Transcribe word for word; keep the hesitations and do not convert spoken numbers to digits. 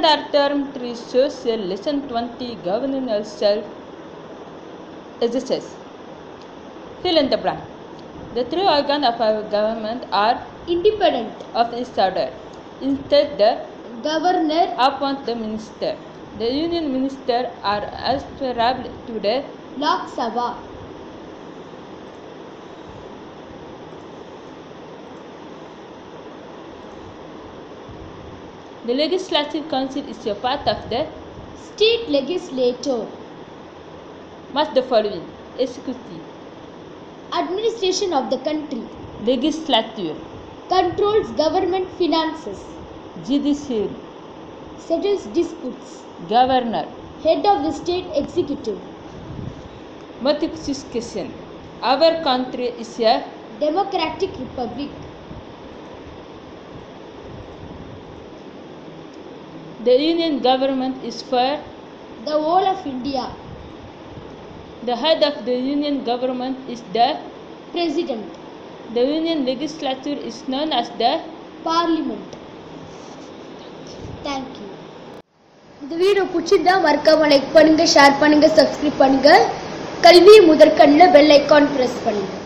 are termed three social. Lesson twenty, governance self-exercise. Fill in the blank. The three organs of our government are independent of each other. Instead, the governor appoints the minister. The union ministers are answerable to the Lok Sabha. The Legislative Council is a part of the state legislature. Match the following: executive, Administration of the country. legislature, Controls government finances. judiciary, Settles disputes. governor. Head of the state executive. Multiple question. Our country is a Democratic republic. The union government is for The whole of India. the head of the union government is the President. the union legislature is known as the Parliament. Thank you. இந்த video பிடிச்சிருந்தா மறக்காம like பண்ணுங்க, share பண்ணுங்க, subscribe பண்ணுங்க. கல்வி முதற்கண்ணில் bell icon press பண்ணுங்க.